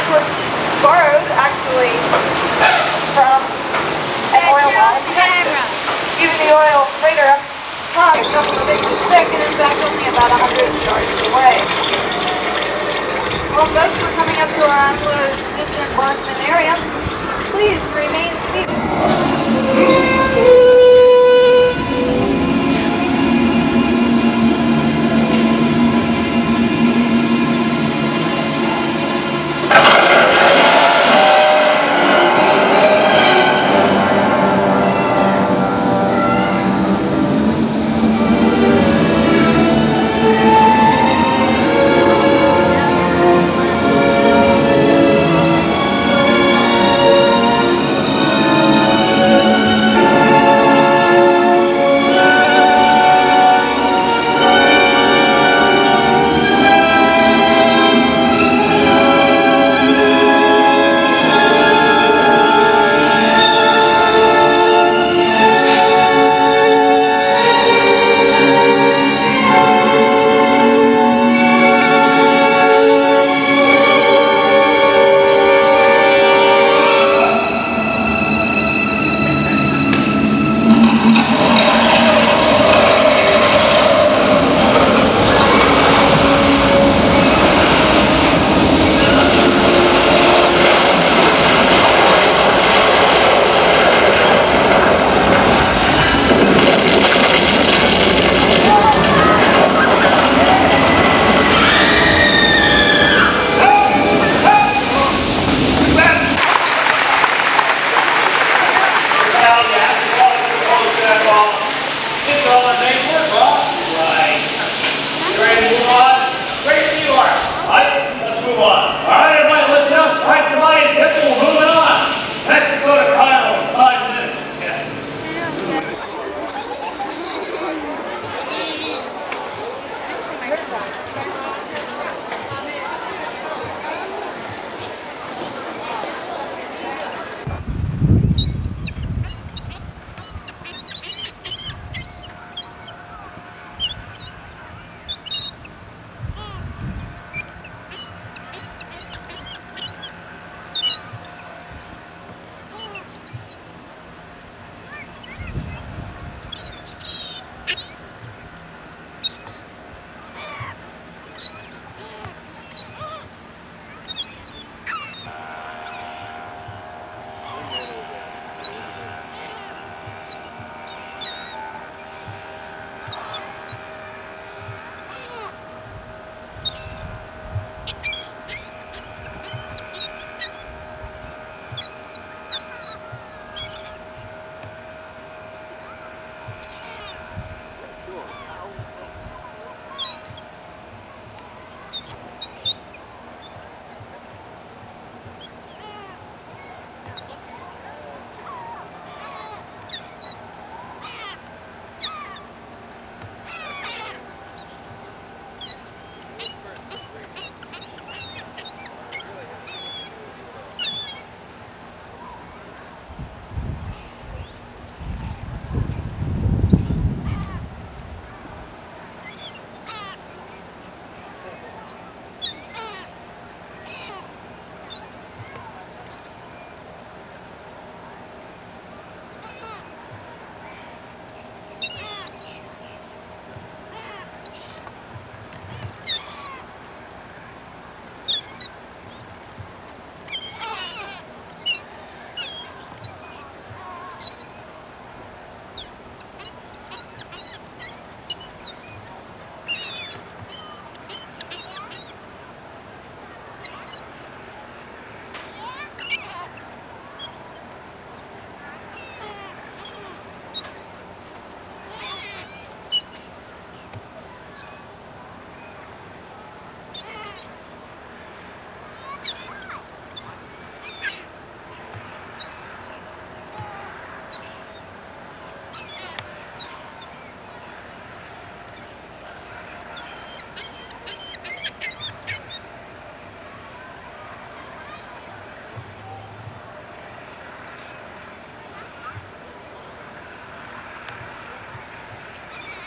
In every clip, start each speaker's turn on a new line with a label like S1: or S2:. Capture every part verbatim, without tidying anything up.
S1: This was borrowed, actually, from an oil well in Texas. Even the oil freighter up top is up from Big Stick, and in fact only about one hundred yards away. Well, folks, we're coming up to our undloaded position in Boston area. Please remain seated.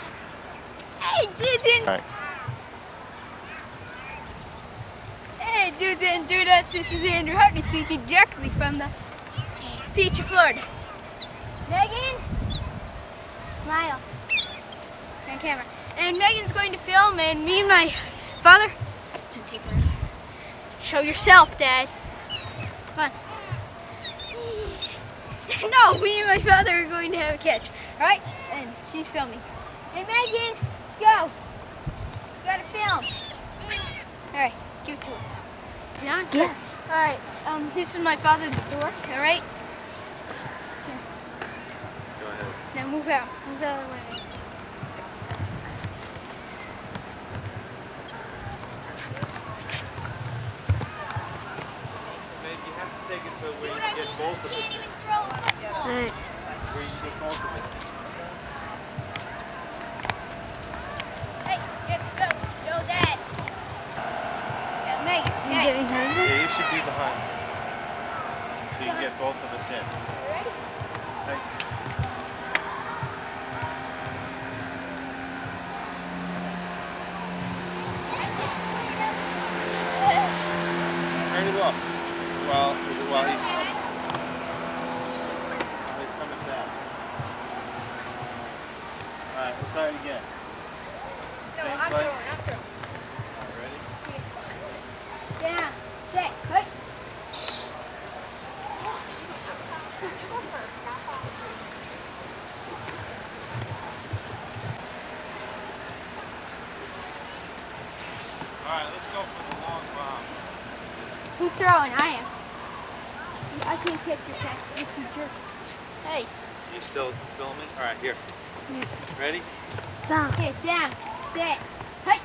S2: didn't.
S3: Right.
S2: It dudes and dudettes, this is Andrew Hartnett speaking directly from the beach of Florida. Megan, smile on camera. And Megan's going to film, and me and my father, show yourself, Dad. Come on. No, me and my father are going to have a catch, alright? And she's filming. Hey Megan, go! You gotta film. Alright, give it to her. Is it on? Yes. Alright, um, this is my father's door, alright?
S3: Go ahead.
S2: Now move out. Move out of the way.
S3: Man, you have to take it to where you can get both of it.
S2: Alright.
S3: Where you can get both of it.
S2: Hey, let's go. Show Dad. Yeah, Megan.
S4: You get behind it?
S3: Yeah, you should be behind me. So you can get both of us in.
S2: Ready?
S3: Thank you. Turn it off. While, while he's coming. While he's coming down. Alright, let's try it again.
S2: No,
S3: Same
S2: I'm
S3: play.
S2: going, I'm going.
S3: Alright, ready?
S2: Down, set, cut.
S3: Alright, let's go for the long bomb.
S2: Who's throwing? I am. I can't catch your catch. It's a jerk. Hey.
S3: You still filming? Alright, here. Ready?
S4: Stop.
S2: Okay, down, set, cut.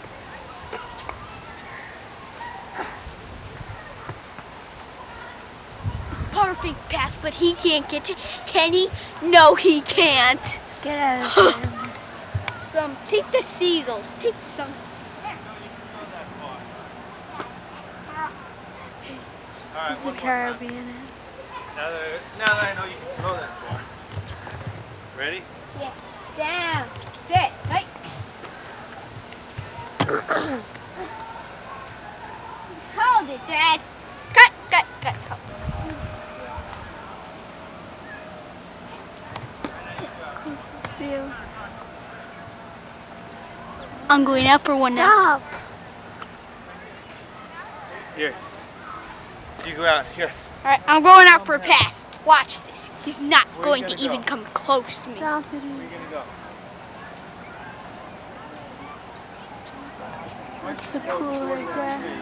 S2: Perfect pass, but he can't catch it. Can he? No, he can't.
S4: Get out of here.
S2: Some, take the seagulls. Take some.
S3: Alright,
S4: This is the
S3: one more time.
S4: Caribbean.
S3: Now that, now that I know you can throw that ball. Ready?
S2: Yeah. Down, set, cut. Hold it, Dad. Cut, cut, cut, cut.
S4: View.
S2: I'm going up for one now.
S4: Stop.
S3: Here. You go out. Here.
S2: Alright, I'm going out for a pass. Watch this. He's not
S3: Where are you
S2: going to
S3: gonna
S2: even
S3: go?
S2: come close to me.
S4: Stop it.
S3: Where are you going to go?
S4: That's the pool right there.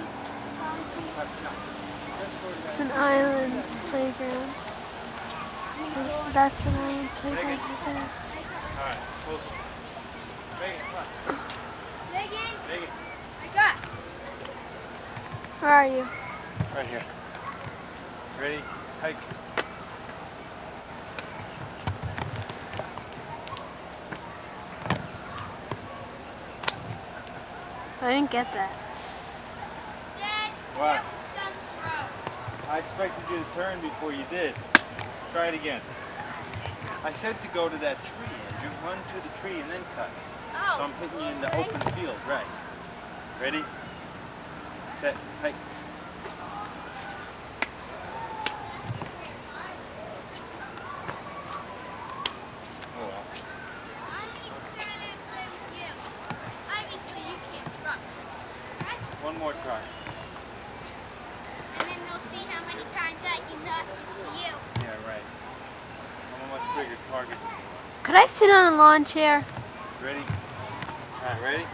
S4: It's an island playground. That's an island playground right there.
S3: Alright. Close. Megan, come on.
S2: Megan,
S3: Megan.
S2: I got.
S4: Where are you?
S3: Right here. Ready? Hike.
S4: I didn't get that.
S2: Dad,
S3: What?
S2: some throw.
S3: I expected you to turn before you did. Try it again. I said to go to that tree, and you run to the tree and then cut.
S2: Oh.
S3: So I'm hitting you in the open field, right? Ready? Set, hike. Oh well. One more try.
S2: And then they'll see how many times I can knock you.
S3: Yeah, right. I'm a much bigger target than you are.
S4: Could I sit on a lawn chair?
S3: Ready? Alright, ready?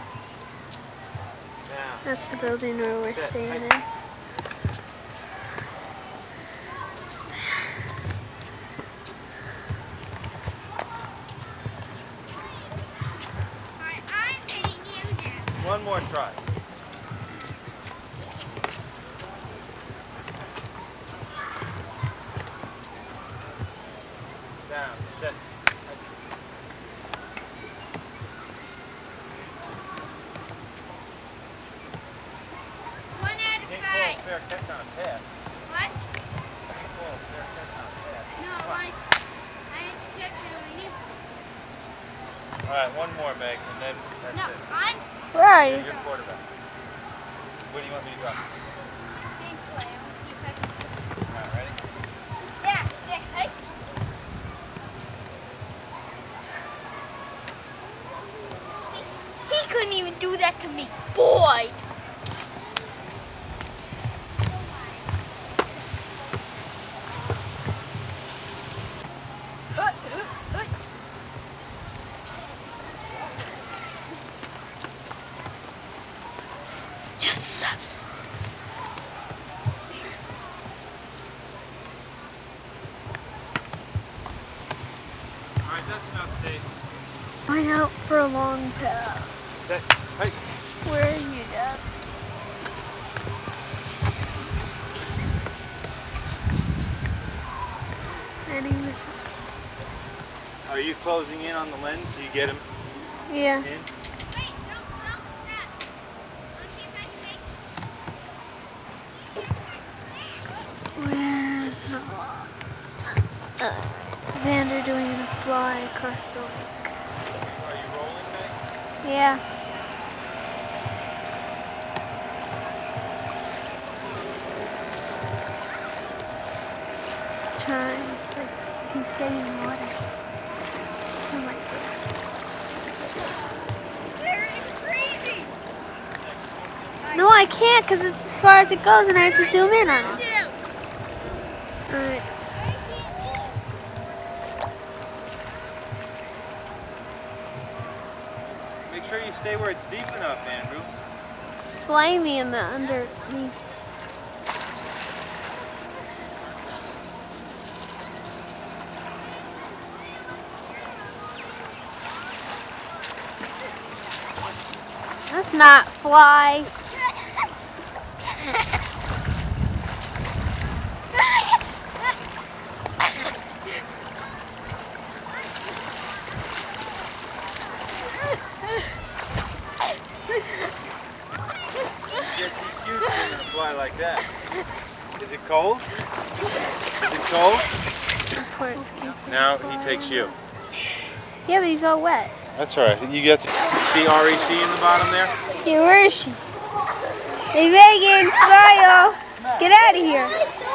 S3: Now.
S4: That's the building where we're
S3: Set,
S4: staying
S3: hike.
S4: in.
S2: Alright, I'm hitting you now.
S3: One more try. Down, set.
S2: One out of
S3: Can't
S2: five.
S3: call a fair catch on a pass.
S2: What?
S3: Can't call a fair catch on a pass.
S2: No, I, I had to catch it over here.
S3: Alright, one more, Meg, and then that's
S2: No,
S3: it.
S2: I'm
S4: Where are
S3: You're
S4: you?
S3: your quarterback. Where do you want me to go?
S2: saying
S4: long pass.
S3: That, hey.
S4: Where are you, Dad? Heading this is-
S3: Are you closing in on the lens so you get him
S4: Yeah.
S3: in?
S4: Where's the uh, Xander doing a fly across the lake?
S3: Are you rolling, Meg?
S4: Yeah. Trying, it's like he's getting water. So like
S2: crazy.
S4: no, I can't because it's as far as it goes and I have to zoom in on it. Alright.
S3: Make sure you stay where it's deep enough, Andrew.
S4: Slimy in the underneath. That's not fly.
S3: Get these cubes in and fly like that. Is it cold? Is it cold? Now he takes you.
S4: Yeah, but he's all wet.
S3: That's all right. You get to see R E C in the bottom there?
S4: Yeah, where is she? Hey, Megan, smile. Get out of here.